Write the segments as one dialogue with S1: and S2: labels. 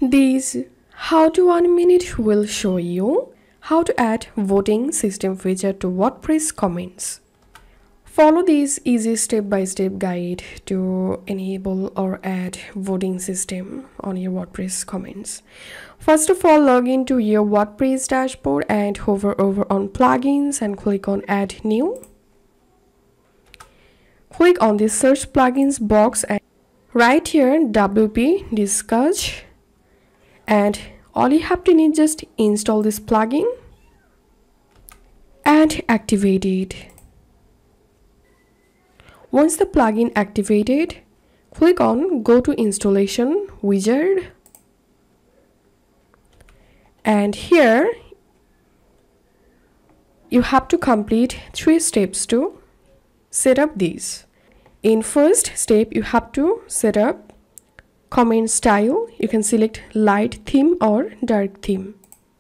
S1: This how to 1 minute will show you how to add voting system feature to WordPress comments. Follow this easy step-by-step guide to enable or add voting system on your WordPress comments. First of all, log into your WordPress dashboard and hover over on plugins and click on add new. Click on the search plugins box and right here WP Discuss, and all you have to need just install this plugin and activate it. Once the plugin activated, click on go to installation wizard, and here you have to complete 3 steps to set up these. In first step, you have to set up comment style. You can select light theme or dark theme.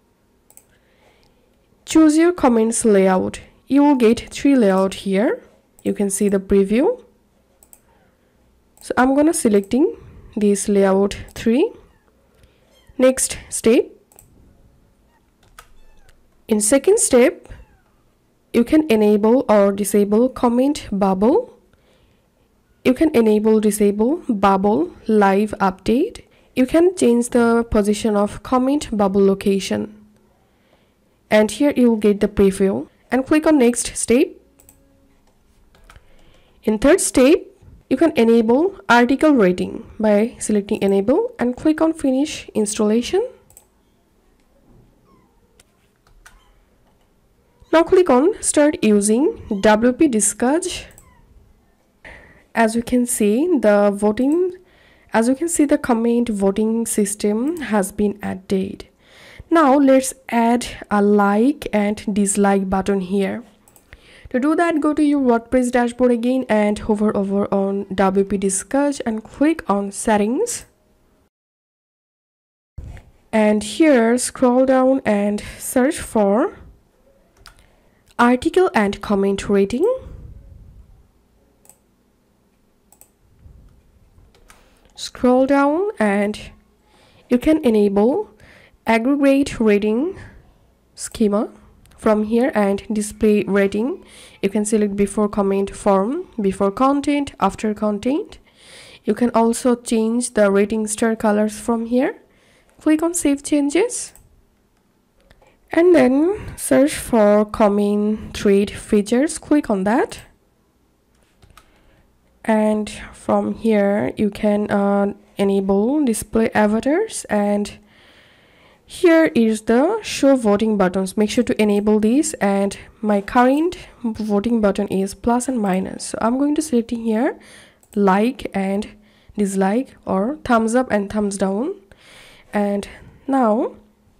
S1: Choose your comments layout. You will get 3 layout here. You can see the preview. So I'm gonna selecting this layout 3. Next step. In second step, you can enable or disable comment bubble. You can enable disable bubble live update. You can change the position of comment bubble location. And here you will get the preview and click on next step. In third step, you can enable article rating by selecting enable and click on finish installation. Now click on start using WP Discuss. As you can see, the comment voting system has been added. Now let's add a like and dislike button here. To do that, go to your WordPress dashboard again and hover over on WP Discuss and click on settings. And here scroll down and search for article and comment rating. Scroll down and you can enable aggregate rating schema from here and display rating. You can select before comment form, before content, after content. You can also change the rating star colors from here. Click on save changes and then search for comment thread features. Click on that. And from here you can enable display avatars, and here is the show voting buttons. Make sure to enable these, and my current voting button is plus and minus, so I'm going to select here like and dislike or thumbs up and thumbs down. And now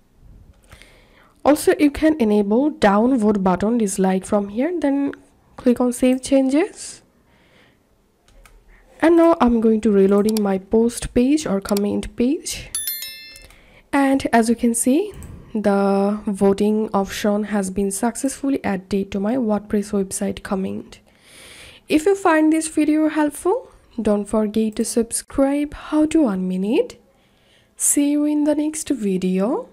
S1: also you can enable down vote button dislike from here, then click on save changes. And now I'm going to reloading my post page or comment page. And as you can see, the voting option has been successfully added to my WordPress website comment. If you find this video helpful, don't forget to subscribe. How to 1 minute. See you in the next video.